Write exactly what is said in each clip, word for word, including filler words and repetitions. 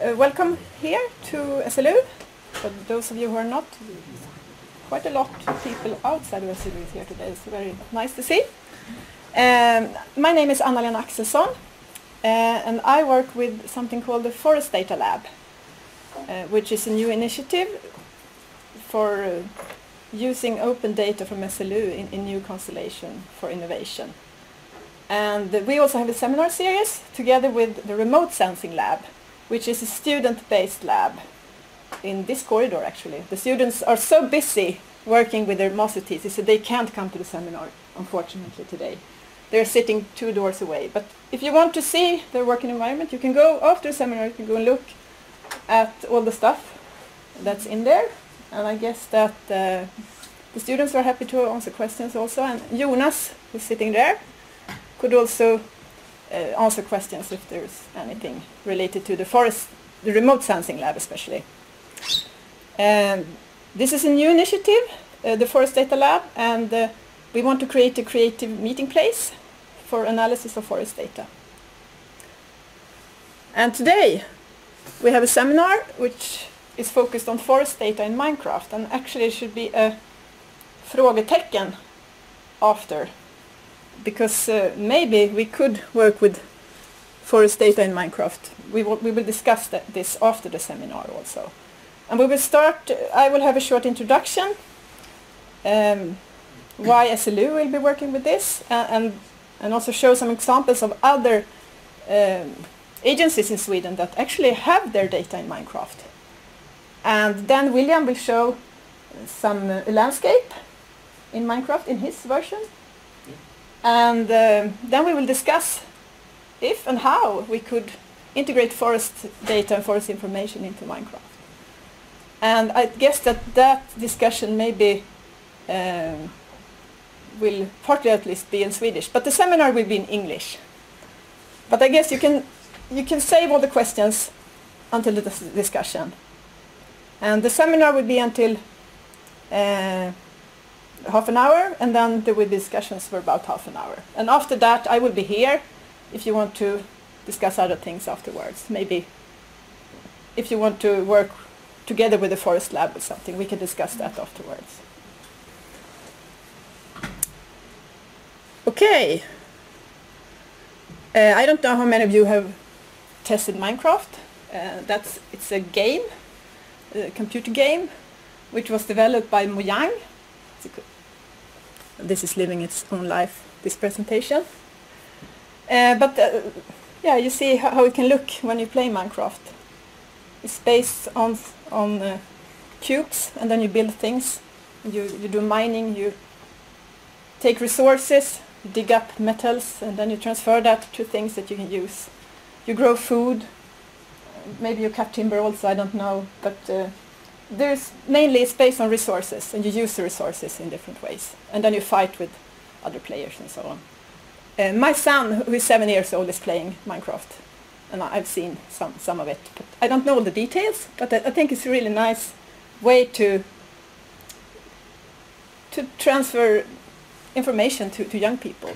uh, welcome here to S L U. For those of you who are not, quite a lot of people outside of S L U is here today. It's very nice to see. Um, my name is Anna-Lena Axelsson, uh, and I work with something called the Forest Data Lab, uh, which is a new initiative for uh, using open data from S L U in, in new constellation for innovation. And uh, we also have a seminar series together with the Remote Sensing Lab, which is a student-based lab in this corridor, actually. The students are so busy working with their master thesis that they can't come to the seminar, unfortunately, today. They're sitting two doors away. But if you want to see their working environment, you can go after the seminar, you can go and look at all the stuff that's in there. And I guess that uh, the students are happy to answer questions also. And Jonas, who's sitting there, could also uh, answer questions if there's anything related to the forest, the remote sensing lab especially. Um, this is a new initiative, uh, the Forest Data Lab, and uh, we want to create a creative meeting place for analysis of forest data. And today we have a seminar which is focused on forest data in Minecraft, and actually it should be a frågetecken after, because uh, maybe we could work with forest data in Minecraft. We will, we will discuss that, this after the seminar also. And we will start, uh, I will have a short introduction, um, why S L U will be working with this, uh, and, and also show some examples of other um, agencies in Sweden that actually have their data in Minecraft. And then William will show some uh, landscape in Minecraft in his version. And uh, then we will discuss if and how we could integrate forest data and forest information into Minecraft. And I guess that that discussion maybe um, will partly at least be in Swedish, but the seminar will be in English. But I guess you can, you can save all the questions until the dis discussion. And the seminar will be until uh, half an hour, and then there will be discussions for about half an hour. And after that, I will be here if you want to discuss other things afterwards. Maybe if you want to work together with the Forest Lab or something, we can discuss that afterwards. Okay. Uh, I don't know how many of you have tested Minecraft. Uh, that's, it's a game, a computer game, which was developed by Mojang. This is living its own life, this presentation. Uh, but uh, yeah, you see how, how it can look when you play Minecraft. It's based on, on uh, cubes, and then you build things. You, you do mining, you take resources, you dig up metals, and then you transfer that to things that you can use. You grow food, maybe you cut timber also, I don't know, but uh, there's mainly it's based on resources, and you use the resources in different ways. And then you fight with other players and so on. Uh, my son, who is seven years old, is playing Minecraft, and I've seen some, some of it. But I don't know all the details, but I, I think it's a really nice way to, to transfer information to, to young people.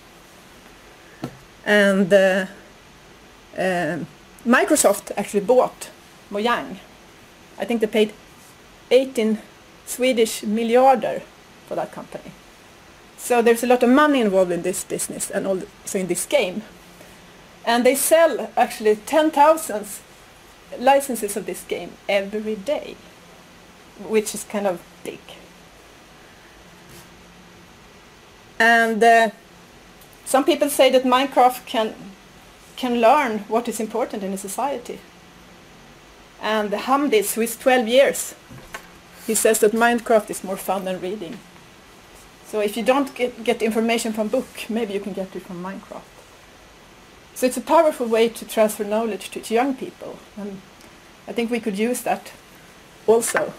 And uh, uh, Microsoft actually bought Mojang. I think they paid eighteen Swedish miljarder for that company. So there's a lot of money involved in this business and also in this game. And they sell actually ten thousand licenses of this game every day, which is kind of big. And uh, some people say that Minecraft can, can learn what is important in a society. And Hamdis, who is twelve years, he says that Minecraft is more fun than reading. So if you don't get, get information from book, maybe you can get it from Minecraft. So it's a powerful way to transfer knowledge to, to young people. And I think we could use that also.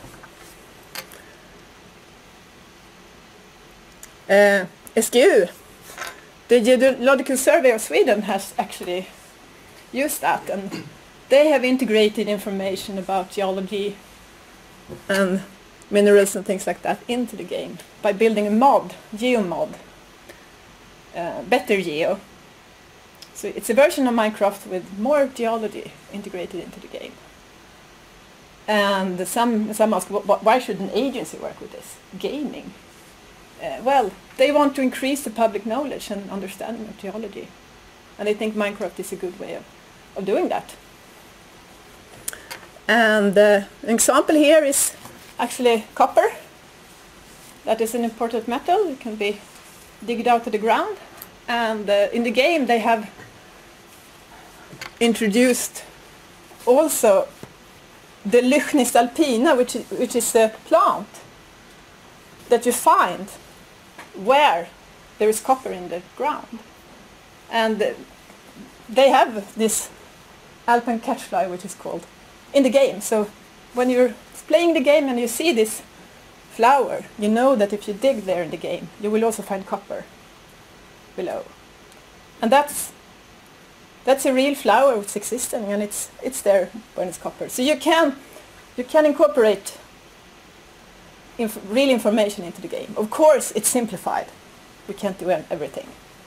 Uh, S G U, the Geological Survey of Sweden, has actually used that. And they have integrated information about geology and minerals and things like that into the game by building a mod, geomod, uh, Better Geo. So it's a version of Minecraft with more geology integrated into the game. And some, some ask, wh why should an agency work with this? Gaming. Uh, well, they want to increase the public knowledge and understanding of geology. And they think Minecraft is a good way of, of doing that. And uh, an example here is actually copper. That is an important metal. It can be digged out of the ground. And uh, in the game they have introduced also the Lychnis alpina, which is, which is a plant that you find where there is copper in the ground. And uh, they have this alpine catchfly, which is called, in the game. So when you're playing the game and you see this flower, you know that if you dig there in the game, you will also find copper below. And that's that's a real flower which is existing, and it's it's there when it's copper. So you can you can incorporate inf real information into the game. Of course, it's simplified. We can't do everything.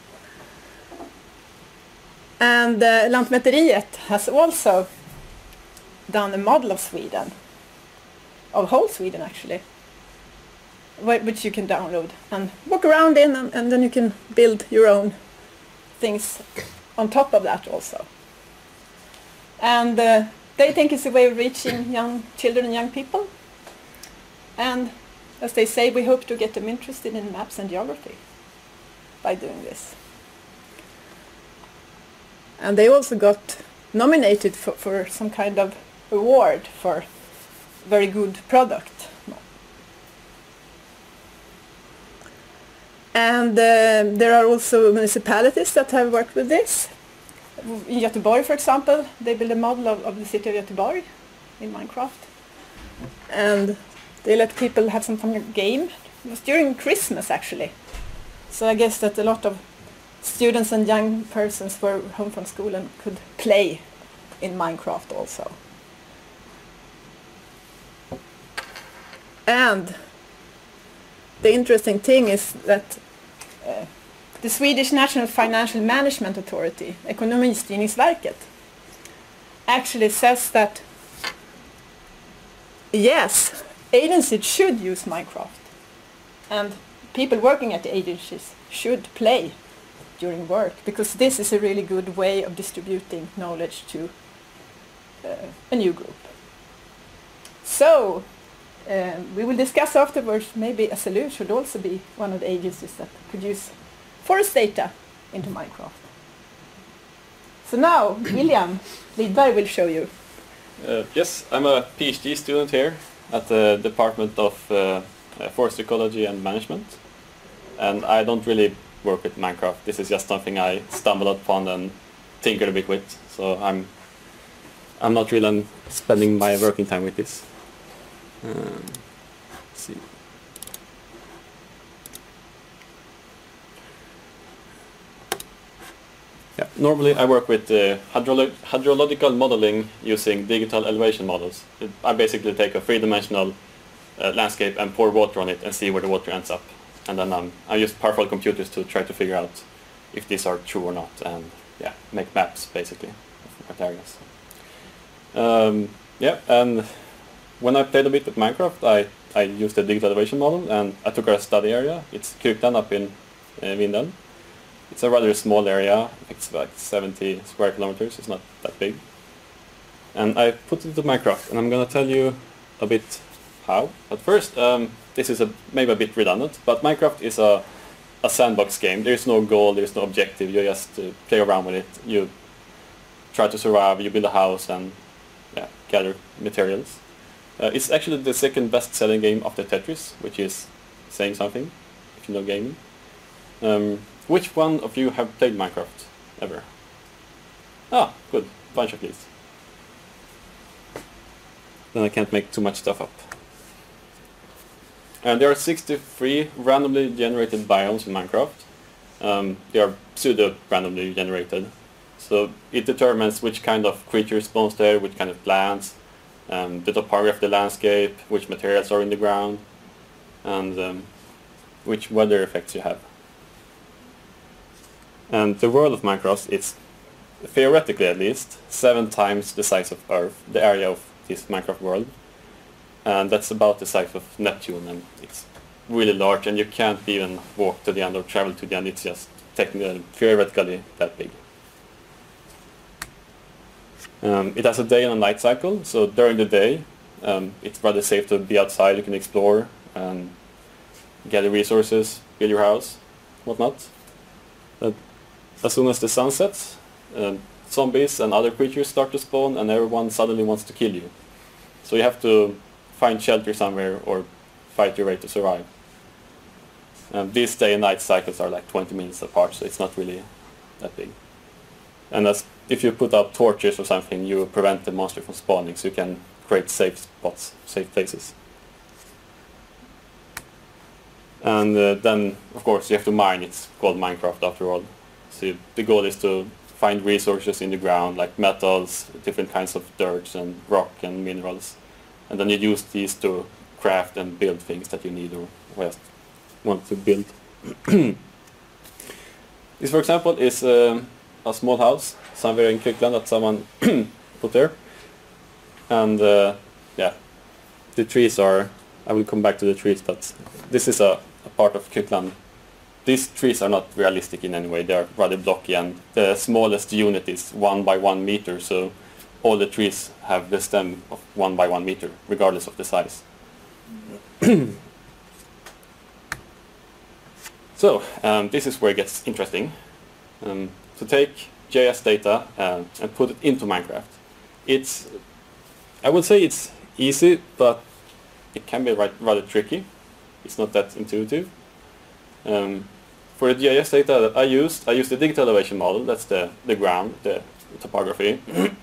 And uh, Lantmäteriet has also done a model of Sweden, of whole Sweden actually, which you can download and walk around in, and, and then you can build your own things on top of that also. And uh, they think it's a way of reaching young children and young people. And as they say, we hope to get them interested in maps and geography by doing this. And they also got nominated for, for some kind of award for very good product. And uh, there are also municipalities that have worked with this. In Göteborg, for example, they built a model of, of the city of Göteborg in Minecraft. And they let people have some fun game. It was during Christmas, actually. So I guess that a lot of students and young persons were home from school and could play in Minecraft also. And the interesting thing is that uh, the Swedish National Financial Management Authority, Ekonomistyrningsverket, actually says that yes, agencies should use Minecraft, and people working at the agencies should play during work, because this is a really good way of distributing knowledge to uh, a new group. So um, we will discuss afterwards, maybe S L U should also be one of the agencies that could use forest data into Minecraft. So now William Lidberg will show you. Uh, yes, I'm a PhD student here at the Department of uh, Forest Ecology and Management, and I don't really work with Minecraft. This is just something I stumbled upon and tinkered a bit with, so I'm I'm not really spending my working time with this. Um, let's see. Yeah, normally I work with uh, hydrolo hydrological modeling using digital elevation models. It, I basically take a three-dimensional uh, landscape and pour water on it and see where the water ends up. And then um, I use powerful computers to try to figure out if these are true or not, and yeah, make maps basically of areas. Um, yeah, and when I played a bit with Minecraft, I, I used the digital elevation model, and I took a study area. It's Kyrktan up in uh, Vindeln. It's a rather small area. It's like seventy square kilometers. It's not that big. And I put it into Minecraft, and I'm gonna tell you a bit how. But first, um, this is a, maybe a bit redundant, but Minecraft is a, a sandbox game. There's no goal, there's no objective, you just uh, play around with it. You try to survive, you build a house and yeah, gather materials. Uh, it's actually the second best selling game after Tetris, which is saying something, if you know gaming. Um, which one of you have played Minecraft ever? Ah, good, bunch of these. Then I can't make too much stuff up. And there are sixty-three randomly generated biomes in Minecraft. Um, they are pseudo-randomly generated. So it determines which kind of creature spawns there, which kind of plants, um, the topography of the landscape, which materials are in the ground, and um, which weather effects you have. And the world of Minecraft is theoretically at least, seven times the size of Earth, the area of this Minecraft world. And that's about the size of Neptune, and it's really large, and you can't even walk to the end or travel to the end. It's just technically, theoretically that big. Um, it has a day and a night cycle, so during the day um, it's rather safe to be outside. You can explore and gather resources, build your house, whatnot. But as soon as the sun sets, um, zombies and other creatures start to spawn, and everyone suddenly wants to kill you. So you have to find shelter somewhere or fight your way to survive. Um, these day and night cycles are like twenty minutes apart, so it's not really that big. And as if you put up torches or something, you prevent the monster from spawning, so you can create safe spots, safe places. And uh, then, of course, you have to mine. It's called Minecraft after all. So you, the goal is to find resources in the ground, like metals, different kinds of dirt and rock and minerals. And then you use these to craft and build things that you need or just want to build. This, for example, is um, a small house somewhere in Kirkland that someone put there. And uh, yeah, the trees are, I will come back to the trees, but this is a, a part of Kirkland. These trees are not realistic in any way. They are rather blocky, and the smallest unit is one by one meter, so all the trees have the stem of one by one meter, regardless of the size. So, um, this is where it gets interesting. Um, to take J S data uh, and put it into Minecraft. It's, I would say it's easy, but it can be right, rather tricky. It's not that intuitive. Um, for the J S data that I used, I used the digital elevation model. That's the, the ground, the, the topography.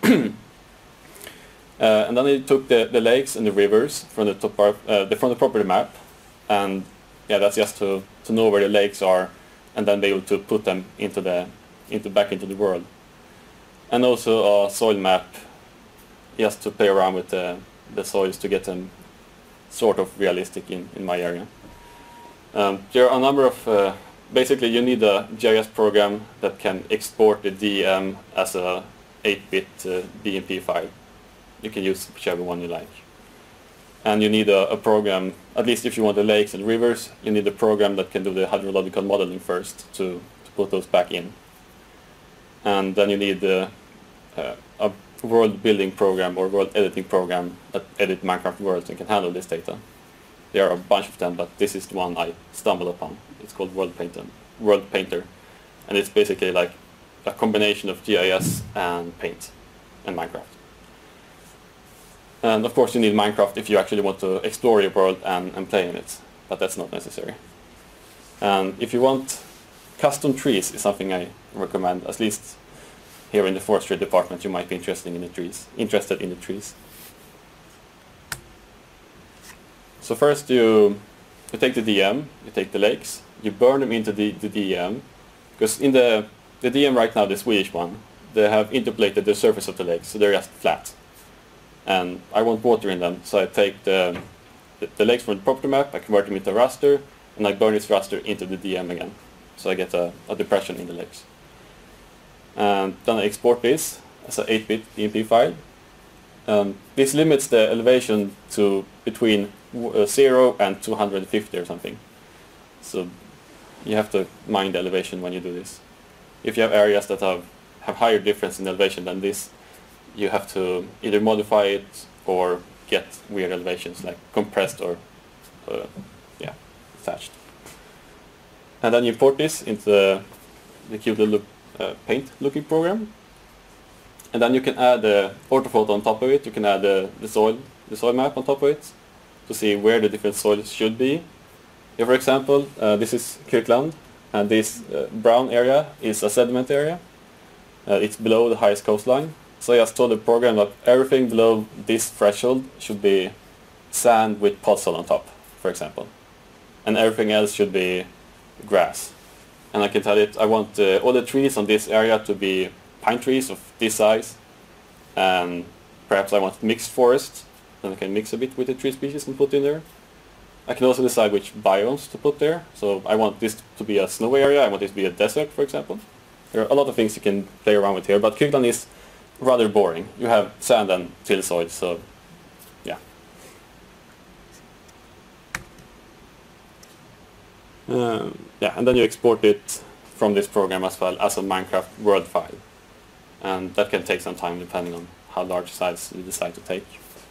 Uh, and then I took the, the lakes and the rivers from the, topo uh, the, from the property map, and yeah, that's just to, to know where the lakes are, and then be able to put them into the into back into the world. And also a soil map, just to play around with the, the soils to get them sort of realistic in, in my area. Um, there are a number of, uh, basically you need a J S program that can export the D M as a eight bit uh, B M P file. You can use whichever one you like. And you need a, a program, at least if you want the lakes and rivers, you need a program that can do the hydrological modeling first to, to put those back in. And then you need uh, uh, a world building program or world editing program that edit Minecraft worlds and can handle this data. There are a bunch of them, but this is the one I stumbled upon. It's called World Painter. World Painter. And it's basically like a combination of G I S and Paint and Minecraft. And of course you need Minecraft if you actually want to explore your world and, and play in it, but that's not necessary. And if you want custom trees, is something I recommend, at least here in the forestry department you might be interested in the trees. Interested in the trees. So first you, you take the D M, you take the lakes, you burn them into the, the D M, because in the, the D M right now, the Swedish one, they have interpolated the surface of the lakes, so they're just flat. And I want water in them, so I take the, the, the lakes from the property map, I convert them into raster, and I burn this raster into the D M again. So I get a, a depression in the lakes. And then I export this as an eight bit B M P file. Um, this limits the elevation to between uh, zero and two hundred fifty or something. So you have to mind the elevation when you do this. If you have areas that have, have higher difference in elevation than this, you have to either modify it or get weird elevations like compressed or uh, yeah, thatched. And then you import this into the, the cute little uh, paint looking program. And then you can add the orthophoto on top of it. You can add the, the soil the soil map on top of it to see where the different soils should be. Here, for example, uh, this is Kirkland, and this uh, brown area is a sediment area. Uh, it's below the highest coastline. So I just told the program that everything below this threshold should be sand with podzol on top, for example. And everything else should be grass. And I can tell it I want uh, all the trees on this area to be pine trees of this size. And perhaps I want mixed forest. Then I can mix a bit with the tree species and put in there. I can also decide which biomes to put there. So I want this to be a snow area, I want this to be a desert, for example. There are a lot of things you can play around with here, but Kyrkland is rather boring. You have sand and tillsoil, so yeah. Um, yeah, and then you export it from this program as well as a Minecraft world file. And that can take some time depending on how large size you decide to take.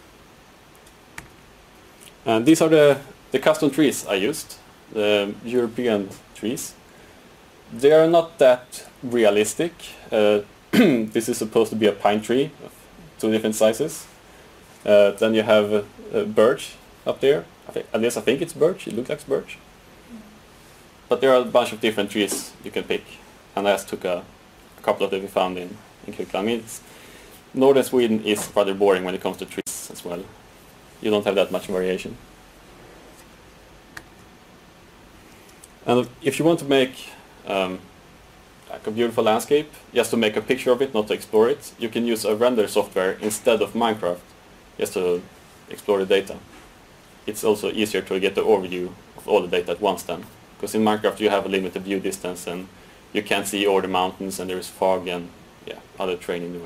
And these are the, the custom trees I used, the European trees. They are not that realistic. Uh, this is supposed to be a pine tree of two different sizes. Uh, then you have a, a birch up there. I think, at least I think it's birch, it looks like birch. But there are a bunch of different trees you can pick. And I just took a, a couple of that we found in, in Kyrkland. I mean, it's, northern Sweden is rather boring when it comes to trees as well. You don't have that much variation. And if you want to make um, like a beautiful landscape, just to make a picture of it, not to explore it, you can use a render software instead of Minecraft, just to explore the data. It's also easier to get the overview of all the data at once then. Because in Minecraft you have a limited view distance and you can't see all the mountains and there is fog and yeah, other terrain in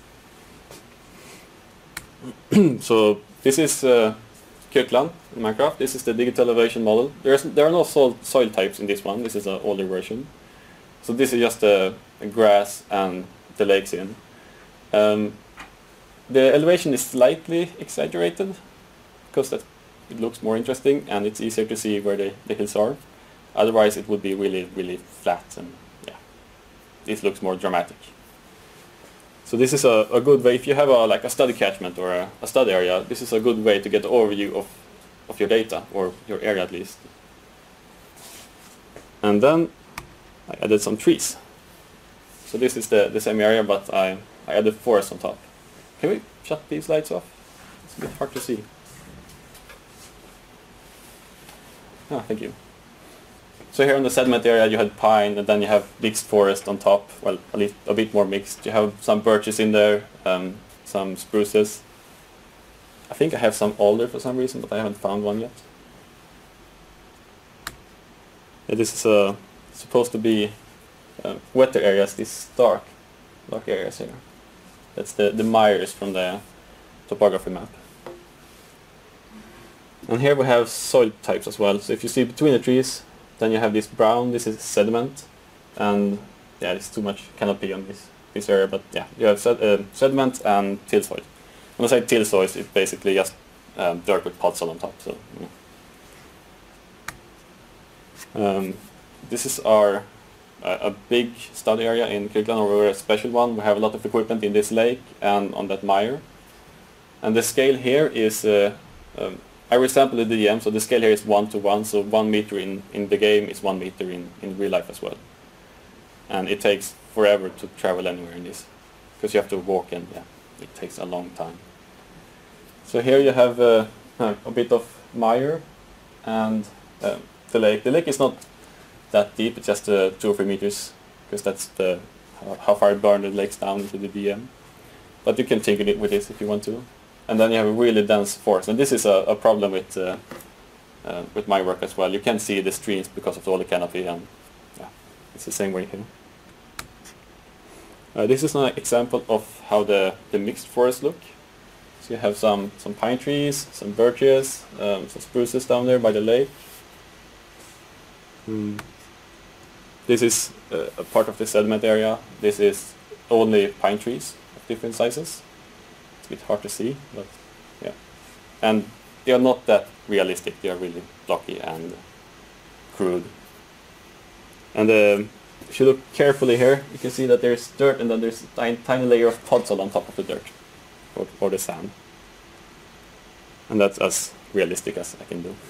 the way. So this is uh, Kyrkland in Minecraft. This is the digital elevation model. There's, there are no soil, soil types in this one. This is an older version. So this is just the grass and the lakes in. Um, the elevation is slightly exaggerated because that it looks more interesting and it's easier to see where the, the hills are. Otherwise it would be really, really flat and yeah, this looks more dramatic. So this is a, a good way, if you have a, like a study catchment or a, a study area, this is a good way to get an overview of, of your data, or your area at least. And then I added some trees. So this is the, the same area, but I, I added forest on top. Can we shut these lights off? It's a bit hard to see. Ah, thank you. So here in the sediment area you had pine, and then you have mixed forest on top. Well, at least a bit more mixed. You have some birches in there, um, some spruces. I think I have some alder for some reason, but I haven't found one yet. Yeah, this is uh, supposed to be uh, wetter areas, these dark, dark areas here. That's the, the mires from the topography map. And here we have soil types as well. So if you see between the trees, then you have this brown, this is sediment, and yeah, there's too much canopy on this, this area, but yeah, you have sed uh, sediment and till soil. When I say till soil, it's basically just um, dirt with podzol on top. So, yeah. um, this is our uh, a big study area in Kyrkland, or we're a special one. We have a lot of equipment in this lake and on that mire. And the scale here is uh, um, I resample the D M, so the scale here is one to one, so one meter in, in the game is one meter in, in real life as well. And it takes forever to travel anywhere in this, because you have to walk and yeah, it takes a long time. So here you have uh, a bit of mire and uh, the lake. The lake is not that deep, it's just uh, two or three meters, because that's the how, how far it burned the lakes down into the D M. But you can tinker it with this if you want to. And then you have a really dense forest, and this is a, a problem with uh, uh, with my work as well. You can't see the streams because of all the canopy, and yeah, it's the same way here. Uh, this is an example of how the, the mixed forests look. So you have some, some pine trees, some birches, um, some spruces down there by the lake. Mm. This is uh, a part of the sediment area. This is only pine trees of different sizes. A bit hard to see, but yeah, and they are not that realistic. They are really blocky and crude. And uh, if you look carefully here, you can see that there's dirt, and then there's a tiny, tiny layer of podzol on top of the dirt, or, or the sand. And that's as realistic as I can do.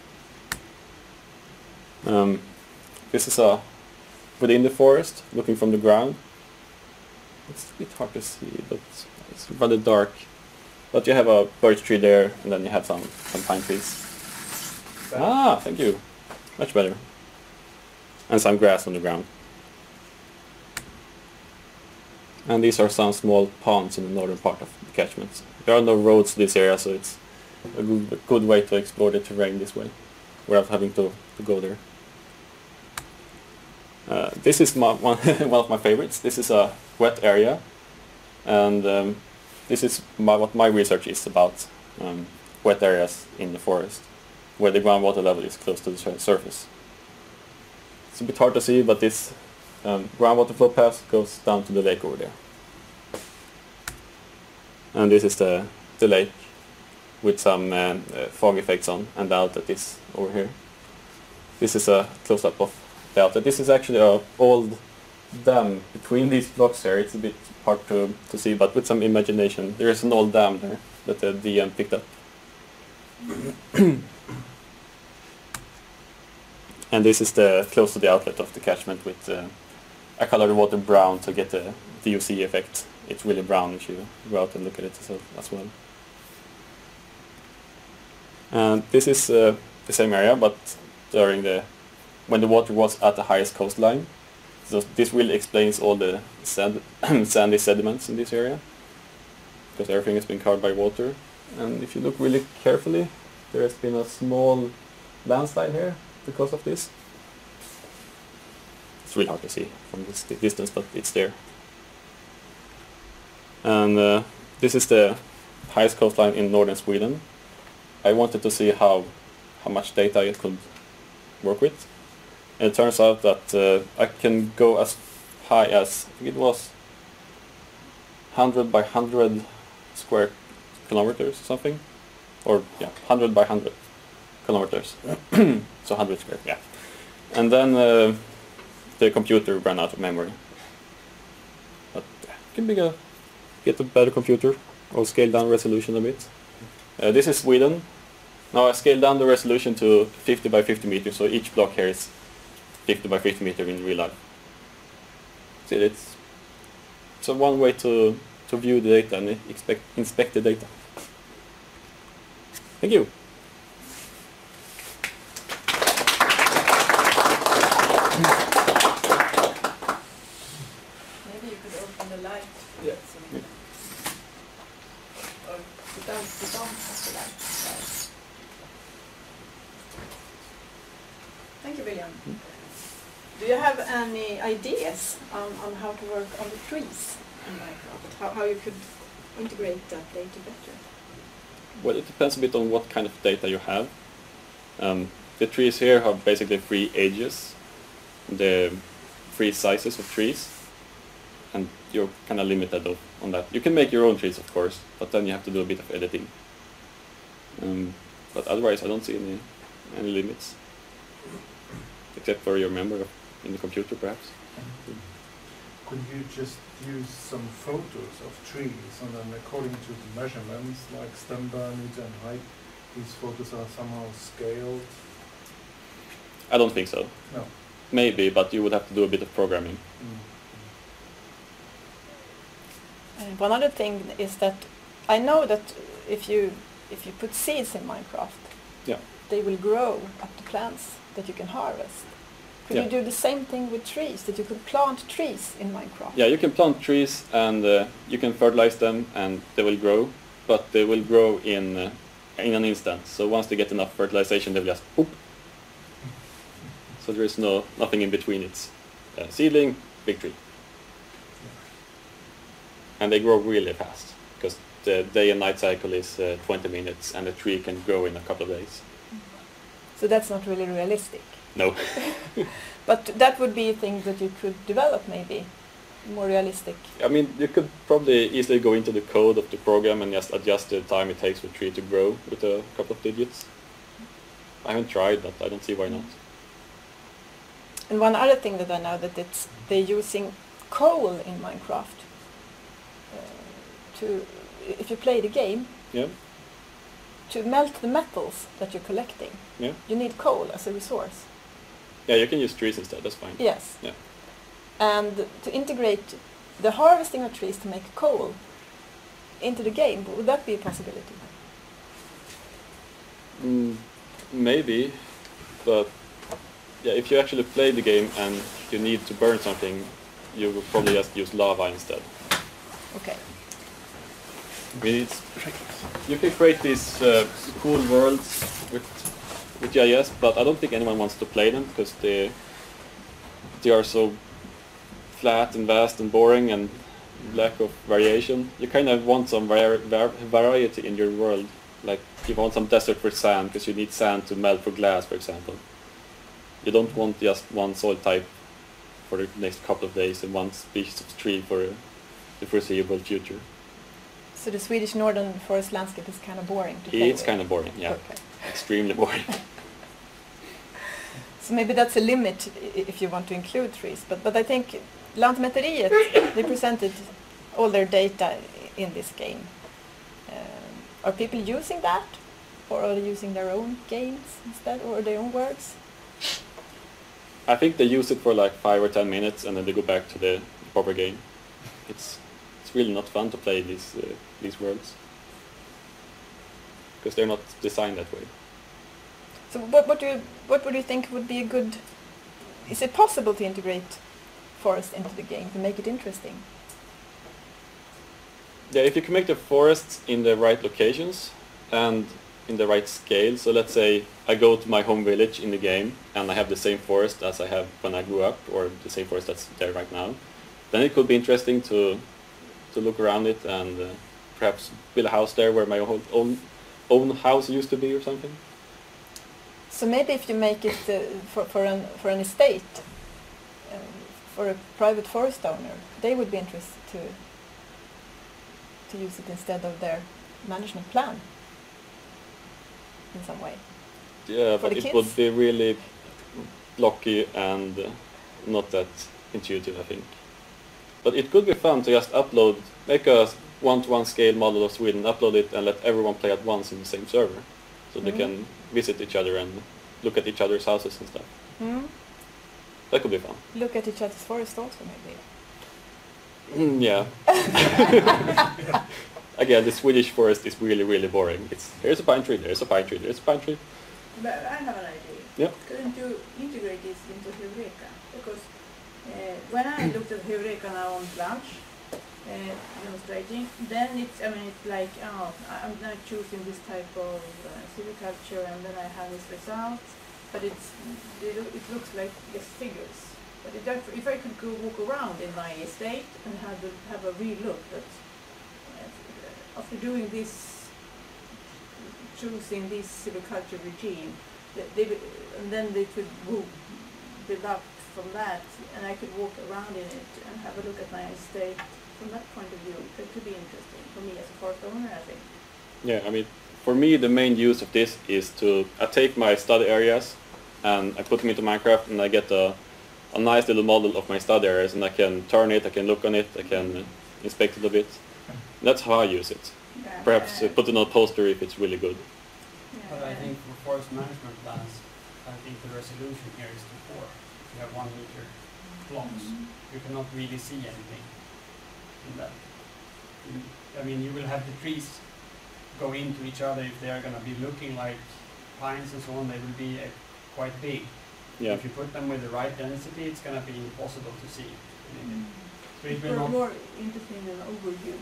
Um, this is a within the forest, looking from the ground. It's a bit hard to see, but it's rather dark. But you have a birch tree there, and then you have some, some pine trees. Ah, thank you. Much better. And some grass on the ground. And these are some small ponds in the northern part of the catchment. There are no roads to this area, so it's a good, a good way to explore the terrain this way, without having to, to go there. Uh, this is my, one, one of my favorites. This is a wet area, and um, this is my, what my research is about, um, wet areas in the forest, where the groundwater level is close to the sur surface. It's a bit hard to see, but this um, groundwater flow path goes down to the lake over there. And this is the, the lake with some uh, uh, fog effects on, and the outlet is over here. This is a close-up of the outlet. This is actually an old dam between these blocks here. It's a bit hard to, to see, but with some imagination, there is an old dam there that the D M picked up. And this is the close to the outlet of the catchment with uh, I color the water brown to get the D U C effect. It's really brown if you go out and look at it as, as well. And this is uh, the same area, but during the when the water was at the highest coastline. So this really explains all the sand sandy sediments in this area, because everything has been covered by water. And if you look really carefully, there has been a small landslide here because of this. It's really hard to see from this distance, but it's there. And uh, this is the highest coastline in northern Sweden. I wanted to see how how much data it could work with. And it turns out that uh, I can go as high as, I think it was one hundred by one hundred square kilometers or something. Or, yeah, one hundred by one hundred kilometers. So one hundred square, yeah. And then uh, the computer ran out of memory. But yeah, it can be a, get a better computer, or scale down resolution a bit. Uh, this is Sweden. Now I scaled down the resolution to fifty by fifty meters, so each block here is fifty by fifty meter in real life. See, it's so one way to to view the data and expect, inspect the data. Thank you. Maybe you could open the light. Yeah. So yeah. Or put down, put down the light. Thank you, William. Mm. Do you have any ideas on, on how to work on the trees in Minecraft? How, how you could integrate that data better? Well, it depends a bit on what kind of data you have. Um, the trees here have basically three ages, the three sizes of trees, and you're kind of limited of, on that. You can make your own trees, of course, but then you have to do a bit of editing. Um, but otherwise, I don't see any any limits, except for your memory in the computer, perhaps. Could you just use some photos of trees, and then according to the measurements, like stem diameter and height, these photos are somehow scaled? I don't think so. No. Maybe, but you would have to do a bit of programming. Mm. Uh, one other thing is that I know that if you if you put seeds in Minecraft, yeah, they will grow up to plants that you can harvest. Could yeah. you do the same thing with trees, that you could plant trees in Minecraft? Yeah, you can plant trees and uh, you can fertilize them and they will grow, but they will grow in uh, in an instant. So once they get enough fertilization, they will just poop. So there is no nothing in between. It's uh, seedling, big tree. And they grow really fast, because the day and night cycle is uh, twenty minutes and the tree can grow in a couple of days. So that's not really realistic. No. But that would be a thing that you could develop, maybe, more realistic. I mean, you could probably easily go into the code of the program and just adjust the time it takes for the tree to grow with a couple of digits. I haven't tried, but I don't see why not. And one other thing that I know, that it's they're using coal in Minecraft. Uh, to, if you play the game, Yeah. to melt the metals that you're collecting, Yeah. you need coal as a resource. Yeah, you can use trees instead. That's fine. Yes. Yeah. And to integrate the harvesting of trees to make coal into the game, would that be a possibility? Mm, maybe, but yeah, if you actually play the game and you need to burn something, you will probably just use lava instead. Okay. I mean, it's, you can create these uh, cool worlds with with G I S, but I don't think anyone wants to play them because they they are so flat and vast and boring and lack of variation. You kind of want some vari var variety in your world. Like you want some desert with sand because you need sand to melt for glass, for example. You don't want just one soil type for the next couple of days and one species of tree for the foreseeable future. So the Swedish northern forest landscape is kind of boring to play It's with. kind of boring, yeah. Okay. Extremely boring. So maybe that's a limit i- if you want to include trees. But but I think Lantmäteriet, they presented all their data in this game. Um, are people using that, or are they using their own games instead, or their own words? I think they use it for like five or ten minutes and then they go back to the proper game. It's it's really not fun to play these uh, these worlds because they're not designed that way. So what what do you, what would you think would be a good? Is it possible to integrate forest into the game to make it interesting? Yeah, if you can make the forests in the right locations and in the right scale. So let's say I go to my home village in the game and I have the same forest as I have when I grew up, or the same forest that's there right now. Then it could be interesting to to look around it and uh, perhaps build a house there where my own, own own house used to be or something. So maybe if you make it uh, for for an for an estate, um, for a private forest owner, they would be interested to to use it instead of their management plan in some way. Yeah, For but the it kids? would be really blocky and uh, not that intuitive, I think. But it could be fun to just upload, make a one-to-one scale model of Sweden, upload it and let everyone play at once in the same server. So they Mhm. can visit each other and look at each other's houses and stuff. Mm? That could be fun. Look at each other's forest also maybe. Mm, yeah. Again, the Swedish forest is really, really boring. It's here's a pine tree, there's a pine tree, there's a pine tree. But I have an idea. Yeah. Couldn't you integrate this into Heureka? Because uh, when I looked at Heureka now on lunch, uh, demonstrating, then it's, I mean, it's like, oh, I- I'm now choosing this type of uh, silviculture and then I have this result, but it's, it, loo- it looks like just figures. But if, that- if I could go walk around in my estate and have a, have a real look that uh, after doing this, choosing this silviculture regime, they, they, would- and then they could woo, build up from that, and I could walk around in it and have a look at my estate from that point of view. It could be interesting for me as a forest owner, I think. Yeah, I mean, for me the main use of this is to, I take my study areas and I put them into Minecraft and I get a, a nice little model of my study areas and I can turn it, I can look on it, I can uh, inspect it a bit. That's how I use it. Yeah, Perhaps uh, uh, put it on a poster if it's really good. yeah, But I uh, think for forest management plans, I think the resolution here is too poor. If you have one meter blocks, Mhm. you cannot really see anything in that. You- I mean, you will have the trees go into each other if they are going to be looking like pines and so on. They will be uh, quite big. Yeah. If you put them with the right density, it's going to be impossible to see anything. So it will You're not. more interested in an overview.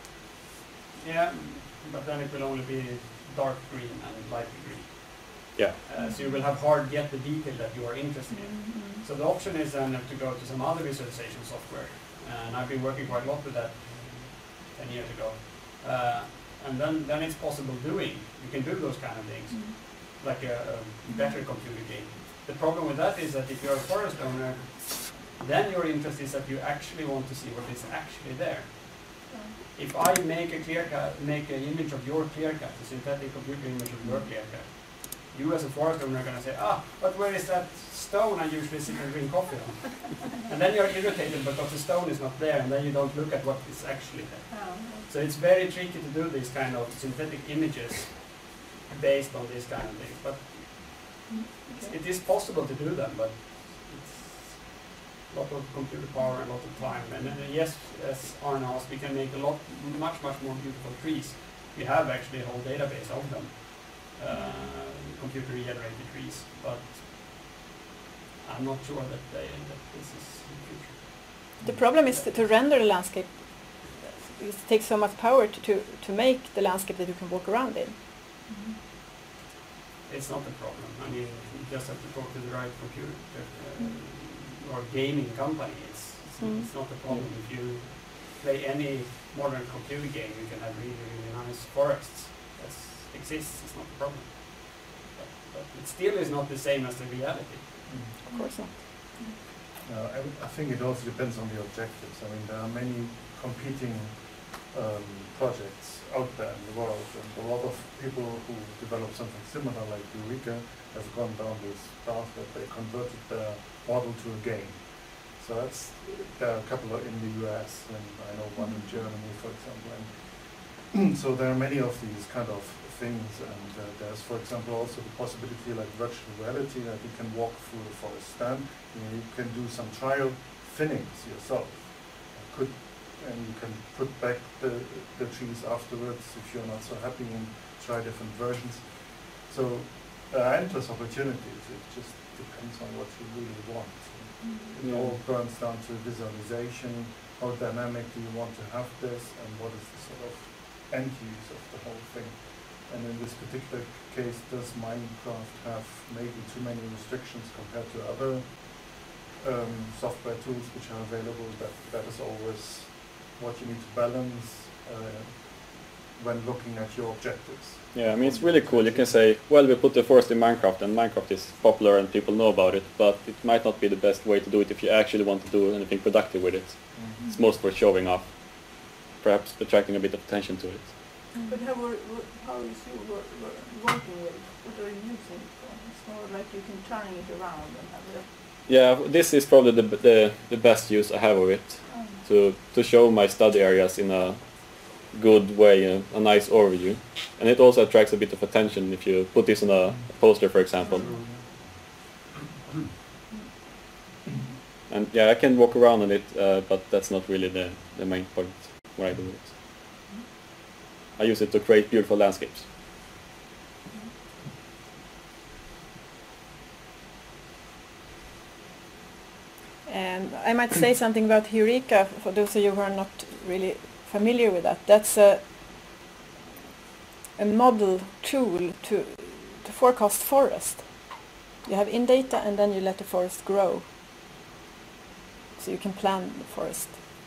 Yeah, but then it will only be dark green and light green. Yeah. Uh, so you will have hard get the detail that you are interested in. Mhm. So the option is then to go to some other visualization software, and I've been working quite a lot with that ten years ago. Uh, and then, then it's possible doing. You can do those kind of things, Mhm. like a, a better computer game. The problem with that is that if you're a forest owner, then your interest is that you actually want to see what is actually there. Yeah. If I make a clear cut, make an image of your clear cut, a synthetic computer image of your clear cut, you as a forest owner are going to say, ah, but where is that stone I usually sit and drink coffee on? And then you're irritated because the stone is not there, and then you don't look at what is actually there. Oh, So it's very tricky to do these kind of synthetic images based on these kind of things. But okay. it is possible to do them, but it's a lot of computer power and a lot of time. And then, uh, yes, as Arne asked, we can make a lot, much, much more beautiful trees. We have actually a whole database of them, uh, computer generated trees, but I'm not sure that, they, that this is the future. The problem is to, to render a landscape. It takes so much power to, to, to make the landscape that you can walk around in. Mhm. It's not a problem. I mean, you just have to talk to the right computer, uh, or gaming company. It's, it's, Mm. it's not a problem. If you play any modern computer game, you can have really, really nice forests. That exists, it's not a problem. But, but it still is not the same as the reality. Of course not. Uh, I, I think it also depends on the objectives. I mean, there are many competing um, projects out there in the world, and a lot of people who develop something similar like Eureka have gone down this path that they converted their model to a game. So that's, there are a couple in the U S, and I know one in Germany, for example. And so there are many of these kind of things, and uh, there's, for example, also the possibility like virtual reality that you can walk through the forest stand, and you can do some trial thinnings yourself. Could, and you can put back the, the trees afterwards if you're not so happy, and try different versions. So there are endless opportunities. It just depends on what you really want. It Yeah. all burns down to visualization. How dynamic do you want to have this, and what is the sort of end use of the whole thing? And in this particular case, does Minecraft have maybe too many restrictions compared to other um, software tools which are available? That that is always what you need to balance uh, when looking at your objectives. Yeah, I mean, it's really cool. You can say, well, we put the forest in Minecraft, and Minecraft is popular and people know about it, but it might not be the best way to do it if you actually want to do anything productive with it. Mm-hmm. It's most for showing off, perhaps attracting a bit of attention to it. But how, are, how is you wor wor working with it? What are you using it for? It's more like you can turn it around and have it. Yeah, this is probably the, the, the best use I have of it, Um, to, to show my study areas in a good way, a, a nice overview. And it also attracts a bit of attention if you put this on a poster, for example. And yeah, I can walk around on it, uh, but that's not really the, the main point where I do it. I use it to create beautiful landscapes. And I might say something about Eureka for those of you who are not really familiar with that. That's a a model tool to to forecast forest. You have in data, and then you let the forest grow, so you can plan the forest.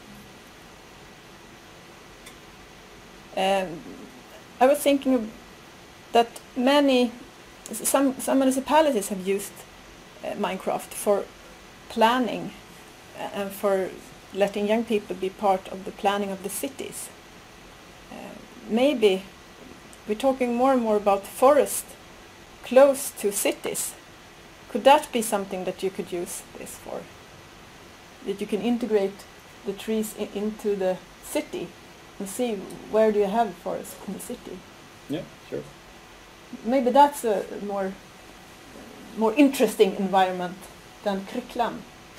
Um, I was thinking of that many, some some municipalities have used uh, Minecraft for planning uh, and for letting young people be part of the planning of the cities. Uh, maybe we're talking more and more about forest close to cities. Could that be something that you could use this for? That you can integrate the trees I into the city and see where do you have forest in the city. Yeah, sure. Maybe that's a more more interesting environment than Kryckland.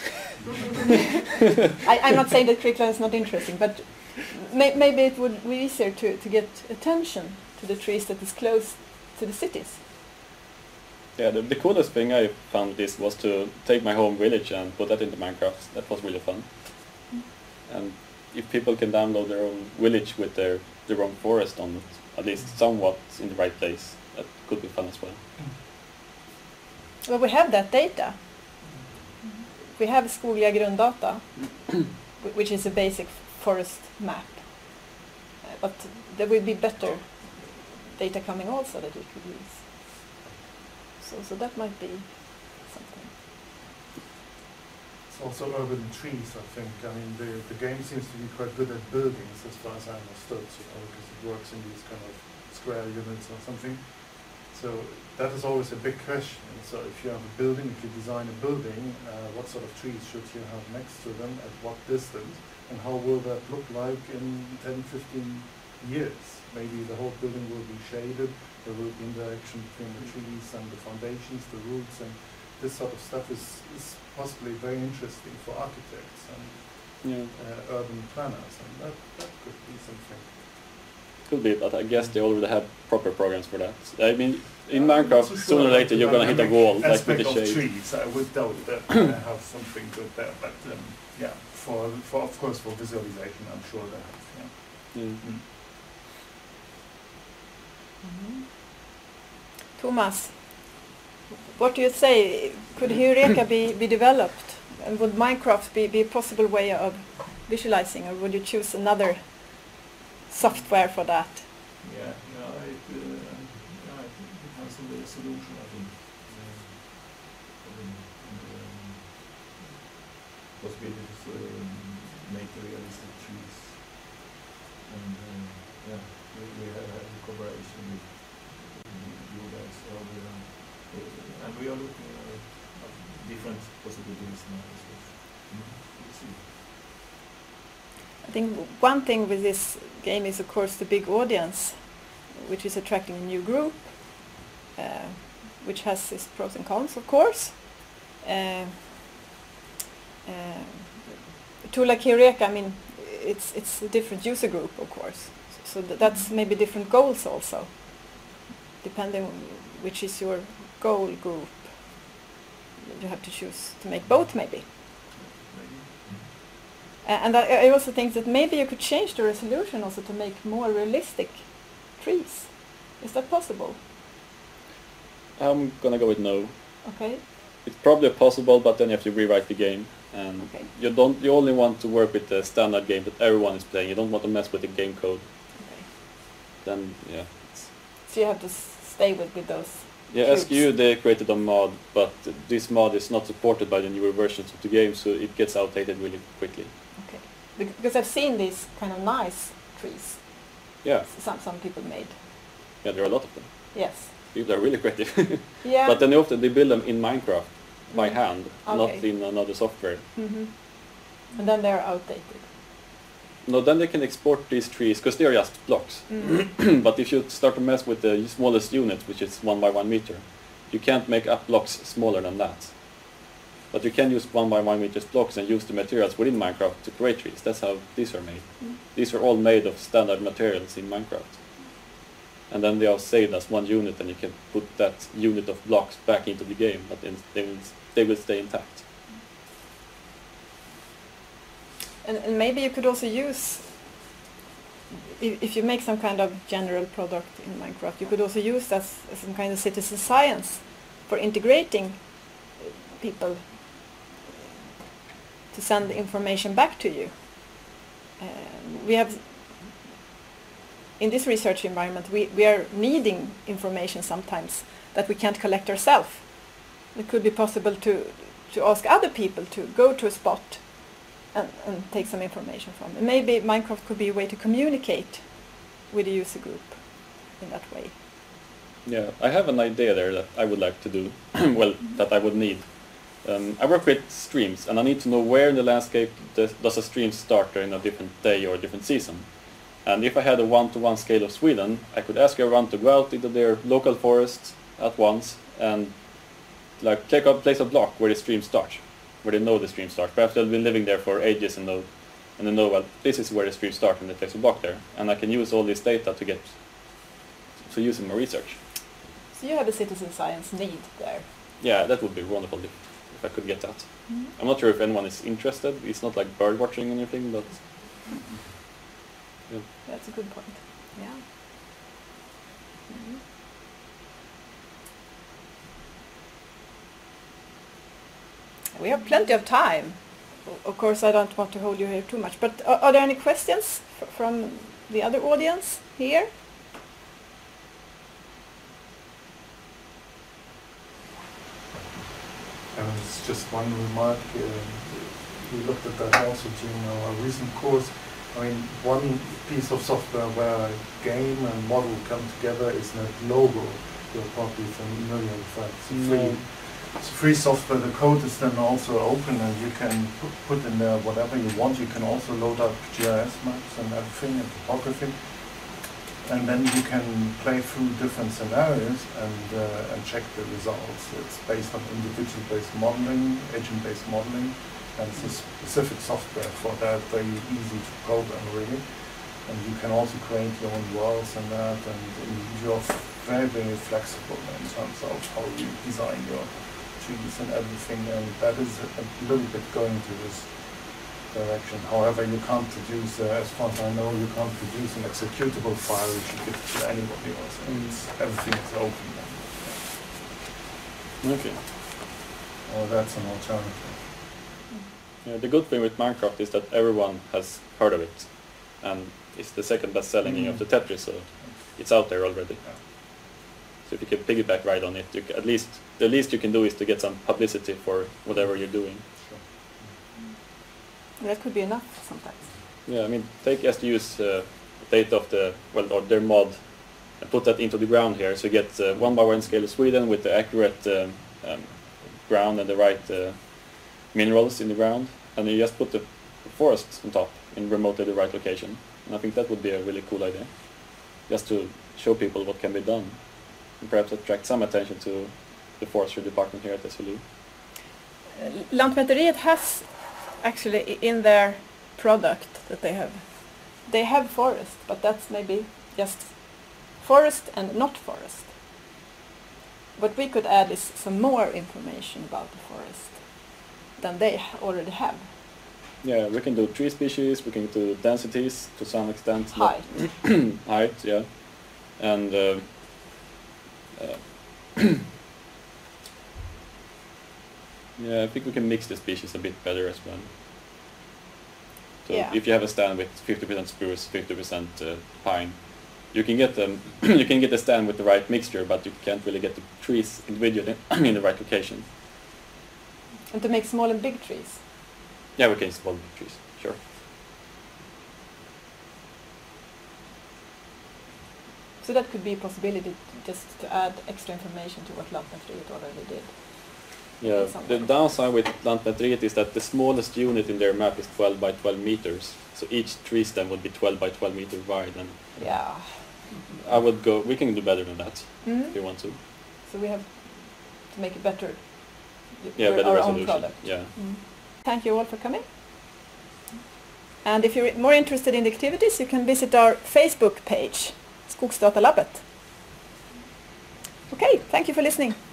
I, I'm not saying that Kryckland is not interesting, but may, maybe it would be easier to, to get attention to the trees that is close to the cities. Yeah, the, the coolest thing I found with this was to take my home village and put that into Minecraft. That was really fun. Mm. And if people can download their own village with their, their own forest on it, at least somewhat in the right place, that could be fun as well. Well, we have that data. We have skogliga grunddata, wh- which is a basic forest map. Uh, but there will be better data coming also that we could use. So, so that might be something. It's also urban trees, I think. I mean, the, the game seems to be quite good at buildings, as far as I understood, you know, because it works in these kind of square units or something. So that is always a big question. So if you have a building, if you design a building, uh, what sort of trees should you have next to them, at what distance, and how will that look like in ten, fifteen years? Maybe the whole building will be shaded, there will be interaction between the trees and the foundations, the roots, and this sort of stuff is, is possibly very interesting for architects and Yeah, uh, urban planners, and that, that could be something. could be, but I guess they already have proper programs for that. I mean, in I'm not Minecraft, so sure sooner or about later the you're gonna hit a dynamic wall, like with aspect the of shade. trees. I would doubt that they have something good there, but um, yeah, for, for of course for visualization, I'm sure they have. Yeah. Yeah. Mm. Mhm. Thomas, what do you say? Could Eureka be, be developed And would Minecraft be, be a possible way of visualizing, or would you choose another software for that? Yeah, yeah, it, uh, yeah, it depends on the solution, I think. Uh, and, um, possibility to um, make the realistic trees. And uh, yeah, we, we have had a collaboration with, with you guys earlier. Uh, and we are looking uh, at different possibilities now. So, mm, we'll see. I think one thing with this game is, of course, the big audience, which is attracting a new group, uh, which has its pros and cons, of course. Uh, uh, a tool like Eureka, I mean, it's it's a different user group, of course. So th that's maybe different goals also, depending on which is your goal group. You have to choose to make both, maybe. Uh, and I, I also think that maybe you could change the resolution also to make more realistic trees. Is that possible? I'm gonna go with no. Okay. It's probably possible, but then you have to rewrite the game, and Okay. you don't. You only want to work with the standard game that everyone is playing. You don't want to mess with the game code. Okay. Then yeah. It's So you have to s stay with, with those. yeah, cubes. S Q U they created a mod, but this mod is not supported by the newer versions of the game, so it gets outdated really quickly. Okay. Bec- Because I've seen these kind of nice trees. Yeah, s- Some some people made. yeah, there are a lot of them. Yes. People are really creative. Yeah. But then they often they build them in Minecraft by Mm. hand, Okay. not in another software. hmm And then they're outdated. No, then they can export these trees because they are just blocks. Mm. But if you start to mess with the smallest unit, which is one by one meter, you can't make up blocks smaller than that. But you can use one by one meters blocks and use the materials within Minecraft to create trees. That's how these are made. Mm. These are all made of standard materials in Minecraft. And then they are saved as one unit, and you can put that unit of blocks back into the game, but then they will, they will stay intact. And, and maybe you could also use, if, if you make some kind of general product in Minecraft, you could also use that as, as some kind of citizen science for integrating uh, people to send the information back to you. Um, we have, in this research environment, we, we are needing information sometimes that we can't collect ourselves. It could be possible to, to ask other people to go to a spot and, and take some information from it. Maybe Minecraft could be a way to communicate with the user group in that way. Yeah, I have an idea there that I would like to do, well, that I would need. Um, I work with streams, and I need to know where in the landscape does, does a stream start in a different day or a different season. And if I had a one-to-one scale of Sweden, I could ask everyone to go out into their local forest at once and like take up, place a block where the stream starts, where they know the stream starts. Perhaps they've been living there for ages and know, and they know, well, this is where the stream starts, and they place a block there. And I can use all this data to get, to use in my research. So you have a citizen science need there. Yeah, that would be wonderful if, if I could get that. Mm-hmm. I'm not sure if anyone is interested. It's not like bird watching or anything, but yeah. That's a good point. Yeah. Mhm. We have plenty of time. O- Of course, I don't want to hold you here too much, but are, are there any questions f- from the other audience here? And it's just one remark. Uh, we looked at that also during our recent course. I mean, one piece of software where a game and model come together is that logo. You're probably familiar with that. It's No. free. It's free software. The code is then also open, and you can put, put in there whatever you want. You can also load up G I S maps and everything and topography. And then you can play through different scenarios and uh, and check the results. It's based on individual-based modeling, agent-based modeling, and it's a specific software for that, very easy to program really. And you can also create your own worlds and that, and you're very, very flexible in terms of how you design your trees and everything, and that is a little bit going to this direction. However, you can't produce, uh, as far as I know, you can't produce an executable file which you give to anybody else. Mm. It's, everything is open. Okay. Or that's an alternative. Mhm. Yeah, the good thing with Minecraft is that everyone has heard of it, and it's the second best-selling game of the Tetris, so it's out there already. Yeah. So if you can piggyback right on it, you ca at least the least you can do is to get some publicity for whatever you're doing. Sure. That could be enough sometimes. Yeah, I mean, take just use uh, data of the well or their mod and put that into the ground here, so you get uh, one by one scale of Sweden with the accurate um, um, ground and the right uh, minerals in the ground, and you just put the forest on top in remotely the right location. And I think that would be a really cool idea, just to show people what can be done, and perhaps attract some attention to the forestry department here at S L U. Uh, Lantmäteriet has actually i- in their product that they have, they have forest, but that's maybe just forest and not forest. What we could add is some more information about the forest than they ha- already have. Yeah, we can do tree species, we can do densities to some extent. not- Height. height, yeah. And uh, uh, yeah, I think we can mix the species a bit better as well. So Yeah. if you have a stand with fifty percent spruce, fifty percent uh, pine, you can get them. You can get a stand with the right mixture, but you can't really get the trees individually in the right location. And to make small and big trees. Yeah, we can install big trees, sure. So that could be a possibility to just to add extra information to what Lantmäteriet already did. Yeah, Some the way. downside with Lantmäteriet is that the smallest unit in their map is twelve by twelve meters. So each tree stem would be twelve by twelve meter wide, and Yeah. I would go. We can do better than that Mhm. if you want to. So we have to make it better. Yeah, for better our resolution. own product. Yeah. Mm. Thank you all for coming. And if you're more interested in the activities, you can visit our Facebook page, Skogsdatalabbet. Okay, thank you for listening.